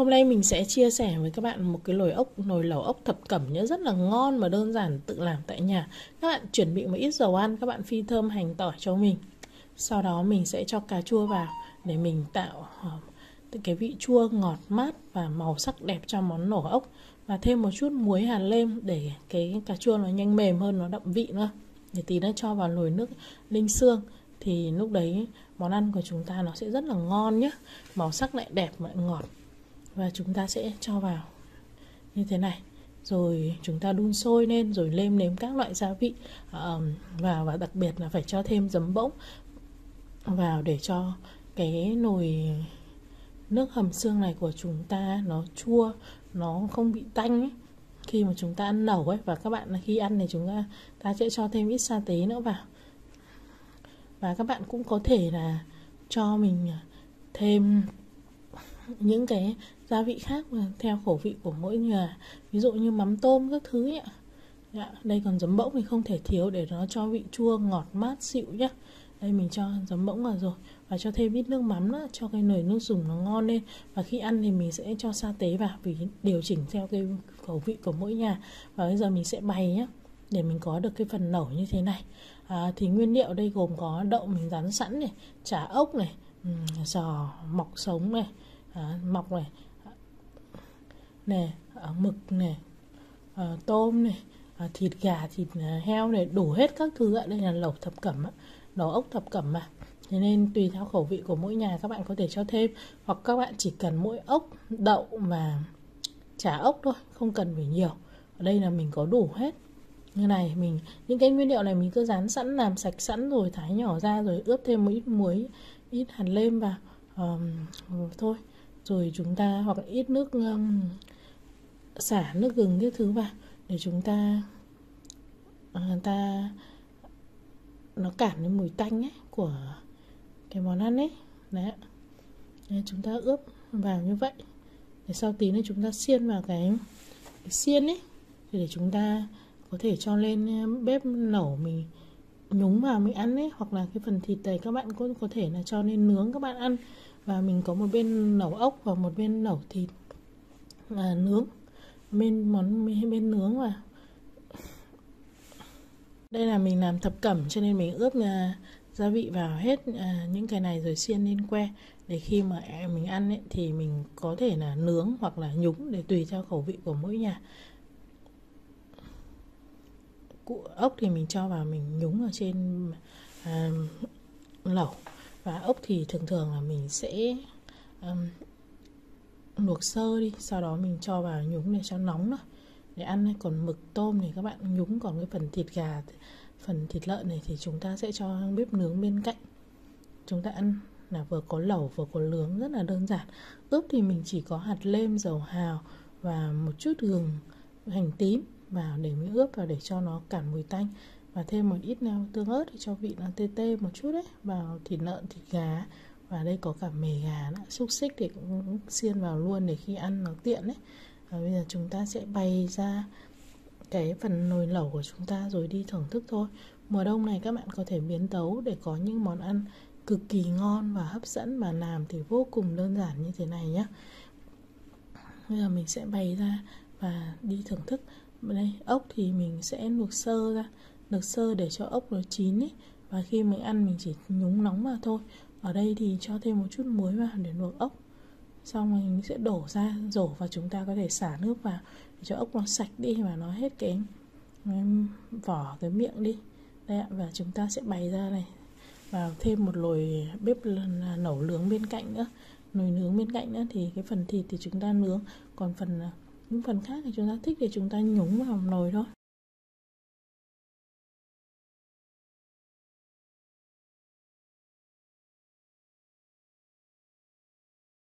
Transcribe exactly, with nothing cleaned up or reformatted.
Hôm nay mình sẽ chia sẻ với các bạn một cái nồi ốc, nồi lẩu ốc thập cẩm nhá, rất là ngon và đơn giản, tự làm tại nhà. Các bạn chuẩn bị một ít dầu ăn, các bạn phi thơm hành tỏi cho mình. Sau đó mình sẽ cho cà chua vào để mình tạo cái vị chua ngọt mát và màu sắc đẹp cho món nồi ốc. Và thêm một chút muối hạt lêm để cái cà chua nó nhanh mềm hơn, nó đậm vị nữa. Để tí nữa cho vào nồi nước ninh xương. Thì lúc đấy món ăn của chúng ta nó sẽ rất là ngon nhé. Màu sắc lại đẹp lại ngọt. Và chúng ta sẽ cho vào như thế này. Rồi chúng ta đun sôi lên, rồi nêm nếm các loại gia vị vào. Và đặc biệt là phải cho thêm giấm bỗng vào để cho cái nồi nước hầm xương này của chúng ta nó chua, nó không bị tanh ấy, khi mà chúng ta ăn lẩu ấy. Và các bạn khi ăn thì chúng ta, ta sẽ cho thêm ít sa tế nữa vào. Và các bạn cũng có thể là cho mình thêm những cái gia vị khác theo khẩu vị của mỗi nhà, ví dụ như mắm tôm các thứ ấy ạ. Dạ, đây còn giấm bỗng thì không thể thiếu để nó cho vị chua ngọt mát dịu nhé. Đây mình cho giấm bỗng vào rồi, và cho thêm ít nước mắm nữa cho cái nồi nước dùng nó ngon lên. Và khi ăn thì mình sẽ cho sa tế vào vì điều chỉnh theo cái khẩu vị của mỗi nhà. Và bây giờ mình sẽ bày nhé, để mình có được cái phần lẩu như thế này. À, thì nguyên liệu đây gồm có đậu mình rán sẵn này, chả ốc này, giò mọc sống này, à, mọc này, này à, mực này, à, tôm này, à, thịt gà, thịt heo này, đủ hết các thứ ạ. Đây là lẩu thập cẩm, lẩu ốc thập cẩm mà. Thế nên tùy theo khẩu vị của mỗi nhà các bạn có thể cho thêm, hoặc các bạn chỉ cần mỗi ốc, đậu và chả ốc thôi, không cần phải nhiều. Ở đây là mình có đủ hết. Như này, mình những cái nguyên liệu này mình cứ rán sẵn, làm sạch sẵn rồi thái nhỏ ra, rồi ướp thêm một ít muối, ít hạt lêm vào um, thôi. Rồi chúng ta hoặc là ít nước um, xả, nước gừng cái thứ vào để chúng ta uh, ta nó cản cái mùi tanh ấy của cái món ăn ấy. Đấy. Đấy, chúng ta ướp vào như vậy. Để sau tí nữa chúng ta xiên vào cái, cái xiên ấy, để chúng ta có thể cho lên bếp lẩu mình nhúng vào mình ăn ấy. Hoặc là cái phần thịt này các bạn cũng có thể là cho lên nướng các bạn ăn. Và mình có một bên lẩu ốc và một bên lẩu thịt à, nướng, bên món bên nướng vào. Đây là mình làm thập cẩm cho nên mình ướp là gia vị vào hết à, những cái này rồi xiên lên que, để khi mà mình ăn ấy, thì mình có thể là nướng hoặc là nhúng, để tùy theo khẩu vị của mỗi nhà. Cụ ốc thì mình cho vào mình nhúng ở trên à, lẩu. Và ốc thì thường thường là mình sẽ um, luộc sơ đi, sau đó mình cho vào nhúng để cho nóng nữa để ăn. Còn mực tôm thì các bạn nhúng. Còn cái phần thịt gà, phần thịt lợn này thì chúng ta sẽ cho bếp nướng bên cạnh. Chúng ta ăn là vừa có lẩu vừa có nướng, rất là đơn giản. Ướp thì mình chỉ có hạt lêm, dầu hào và một chút gừng, hành tím vào để mình ướp vào để cho nó cản mùi tanh. Và thêm một ít tương ớt để cho vị nó tê tê một chút đấy vào thịt lợn, thịt gà. Và đây có cả mề gà nữa, xúc xích thì cũng xiên vào luôn để khi ăn nó tiện đấy. Và bây giờ chúng ta sẽ bày ra cái phần nồi lẩu của chúng ta rồi đi thưởng thức thôi. Mùa đông này các bạn có thể biến tấu để có những món ăn cực kỳ ngon và hấp dẫn, mà làm thì vô cùng đơn giản như thế này nhé. Bây giờ mình sẽ bày ra và đi thưởng thức. Đây, ốc thì mình sẽ luộc sơ ra, luộc sơ để cho ốc nó chín ấy. Và khi mình ăn mình chỉ nhúng nóng vào thôi. Ở đây thì cho thêm một chút muối vào để luộc ốc. Xong rồi mình sẽ đổ ra rổ, và chúng ta có thể xả nước vào để cho ốc nó sạch đi và nó hết cái, cái vỏ, cái miệng đi. Đây ạ, và chúng ta sẽ bày ra này. Và thêm một nồi bếp nấu nướng bên cạnh nữa, nồi nướng bên cạnh nữa. Thì cái phần thịt thì chúng ta nướng, còn phần những phần khác thì chúng ta thích thì chúng ta nhúng vào nồi thôi.